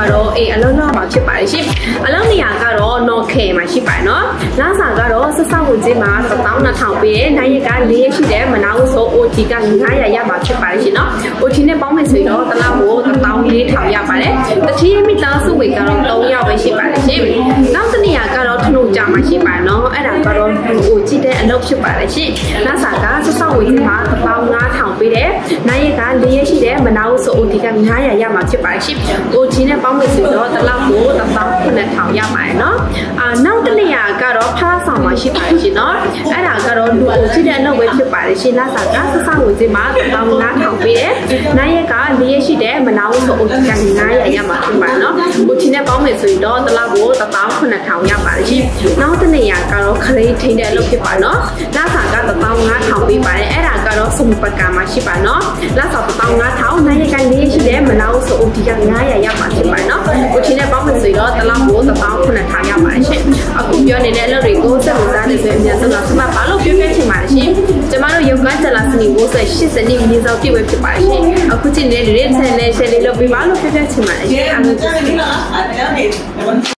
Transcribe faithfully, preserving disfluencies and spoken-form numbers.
ကတော့အေးအလုံးလောက်မှာဖြစ်ပါတယ်ရှင်အလုံးနေရာကတော့နော်ခဲမှာရှိပါတယ်နော်လစာကတော့ဆက်ဆောက်ဝင်ခြင်းမှာတစ်သောင်းနှစ်ထောင်ပေးတယ်နိုင်ရကလေးရရှိတယ်မနာဘူးဆို O T ကငါးရာရမှာဖြစ်ပါတယ်ရှင်နော် O T နဲ့ပေါင်းမယ်ဆိုရင်တော့တစ်လောက်ကိုတစ်သောင်းလေးထောင်ရပါတယ်တတိယမိသားစုဝင်ကတော့သုံးယောက်ပဲရှိပါတယ်ရှင်နောက်တစ်နေရာကတော့ထနိုးကြမှာရှိပါတယ်နော်အဲ့ဒါကတော့ O T တဲ့အလုပ်ဖြစ်ပါတယ်ရှင်လစာကဆက်ဆောက်ဝင်ခြင်းမှာတစ်သောင်းငါးထောင်ပေးတယ်နိုင်ရကလေးရရှိတယ်မနာဘူးဆို O T ကငါးရာရမှာဖြစ်ပါတယ်ရှင် O T နဲ့ပေါင်းမယ်ဆိုရင်တော့တစ်လောက်ကိုတစ်သောင်းခုနှစ်ထောင်ရပါတယ်နော်အာနောက်တစ်နေရာကတော့ဖလားဆောင်မှာရှိပါတယ်ရှင်နော်အဲ့ဒါကတော့လူကိုကြည့်တဲ့အလုပ်ပဲဖြစ်ပါတယ်ရှင်လစာကဆက်ဆောက်ဝင်ခြင်းမှာတစ်သောင်းငါးထောင်ပေးတယ်နိုင်ရကလေးရရှိတယ်မနာဘူးဆို O T ကငါးရာရမှာဖြစ်ပါတယ်နော် O T နဲ့ပေါင်းမယ်ဆိုရင်တော့တစ်လောက်ကိုတစ်သောင်းခုနှစ်ထောင်ရပါတယ်ရှင်နောက်တစ်နေရာကတော့ခရီးထိန်းတဲ့အလုပ်ဖြစ်ပါနော်လစာကတစ်သောင်းငါးထောင်ပေးပါတယ်အဲ့ဒါကတော့စုံပကမှာရှိပါနော်လစာတစ်သောင်းငါးထောင်နိုင်ရကလေးရရှိတယ်မနာဘူးဆို O T ကငါးရာရမှာဖြစ်ပါတယ်နော် O T နဲ့ပေါင်းမယ်ဆိုရင်တော့တစ်လောက်ကိုတစ်သောင်းခုနှစ်ထောင်ရပါတယ်ရှင်အခုပြောနေတဲ့အလုပ်တွေကိုစက်ဝင်စားနေဆိုရင်အများဆုံးတော့စမဘာလို့ပြောပြချင်ပါလဲရှင်ကျမတို့ရုပ်ကကျလာစနေကိုဆက်ရှစ်စနေမြေဆောင်ပြည့်ဝဖြစ်ပါရှင်အခုချိန်နေတဲ့ channel လေး share လေးလုပ်ပေးပါလို့ပြောပြချင်ပါတယ်ရှင်အားလုံး